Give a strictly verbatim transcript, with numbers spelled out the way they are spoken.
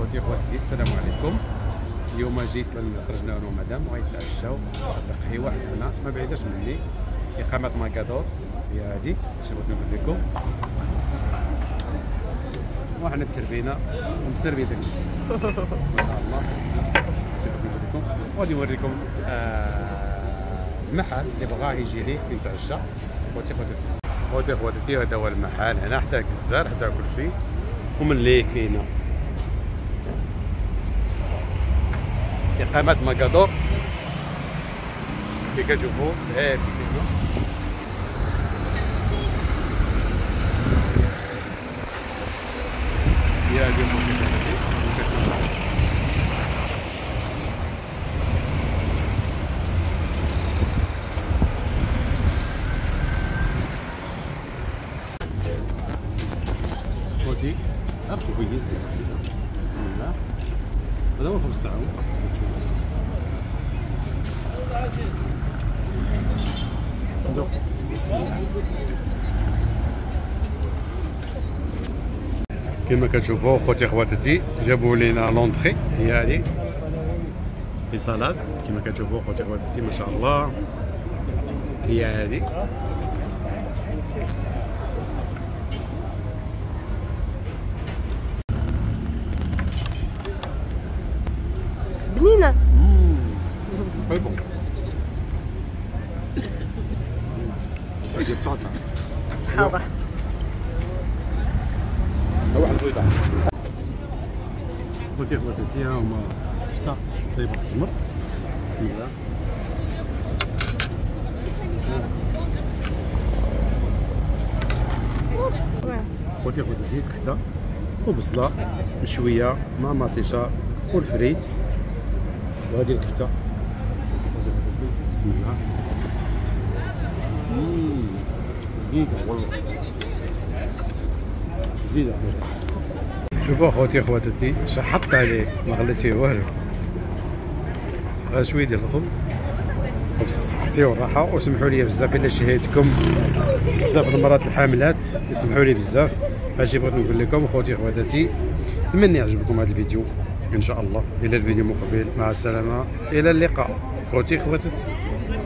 خوتي خواتاتي السلام عليكم. اليوم جيت خرجنا انا ومدام بغيت نتعشاو في قهوه واحد هنا ما بعيداش مني، اقامه ماكادور هي هادي اش بغيت نقول لكم. وحنا تسربينا ومسربي داكشي ما شاء الله. اش بغيت نقول لكم غادي نوريكم آه المحل اللي بغاه يجي ليه يتعشى. خوتي خواتاتي خوتي خواتاتي هذا هو المحل هنا حدا كزار حدا كلشي، ومن ليه كاينه إقامة ماكادور كي كتشوفوا هادي كاينه. هي هادي خوتي عرفتوا كويس. بسم الله هذا هو الخبز تاعو. كما كتشوفوا خوتي خواتاتي جابوا لينا لونطري هي هذه لي سالاد كما كتشوفوا خوتي خواتاتي ما شاء الله. هي هذه بنينة. طيب هذه بطاطا صحابة واحد البيضة. خوتي خواتاتي ها هما فطا طيبة في الجمر. بسم الله. خوتي خواتاتي كفتة وبصلة مشوية مع مطيشة والفريت، وهذه الكفتة. بسم الله. اممم جديدة والله جديدة. شوفوا خوتي خواتاتي شحطت عليه ما خليت فيه والو، غير شوية ديال الخبز وبالصحة والراحة. وسمحوا لي بزاف الا شهيتكم بزاف المرات الحاملات، يسمحوا لي بزاف. هادشي بغيت نقول لكم خوتي خواتاتي، نتمنى يعجبكم هذا الفيديو ان شاء الله. الى الفيديو مقبل، مع السلامة، الى اللقاء خوتي خواتاتي.